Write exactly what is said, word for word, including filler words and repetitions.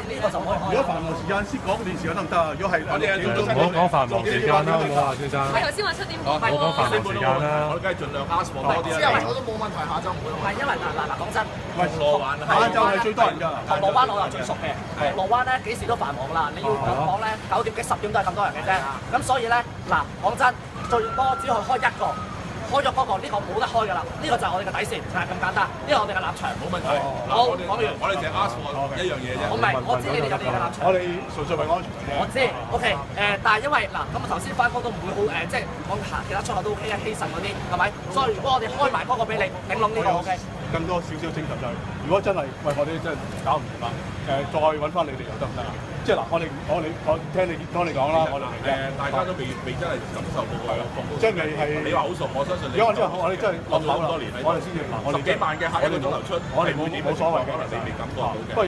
呢個就唔可以開。 如果繁忙時間先講段時間得唔得啊？如果係我哋唔好講繁忙時間啦，好唔好啊，先生？ 係頭先話七點半， 唔好講繁忙時間啦。 我哋梗係盡量 ask 多啲啦。 朝頭早都冇問題，下晝唔會。係因為嗱嗱嗱講真， 喂， 銅鑼灣晏晝係最多人㗎。 銅鑼灣我又最熟嘅，銅鑼灣咧幾時都繁忙㗎啦。你要咁講咧，九點幾十點都係咁多人嘅啫。咁所以咧嗱講真，最多只可以開一個。開咗嗰個呢個冇得開㗎啦，呢個就係我哋嘅底線，就係咁簡單。呢個我哋嘅立場。 冇問題。 好，講完。 我哋淨係 ask 一樣嘢啫。 我明，我知你哋有你嘅立場。 我哋純粹為安全啫。 我知 ，OK，誒，但係因為嗱，咁啊頭先翻工都唔會好誒，即係講行其他出口都 OK 啊，希慎嗰啲係咪？所以如果我哋開埋嗰個俾你，頂籠呢個 OK。 更多少少精神就係，如果真係喂我哋真係搞唔掂啦，誒再揾翻你哋又得唔得啊？即係嗱，我哋我哋我聽你聽你講啦，我哋誒大家都未未真係感受到個服務。 即係係你話好熟，我相信你。 如果我真係我哋真係落樓咁多年， 我哋先至嗱，我哋十幾萬嘅客一個鐘頭出， 我哋冇冇所謂嘅， 可能你未感覺到嘅。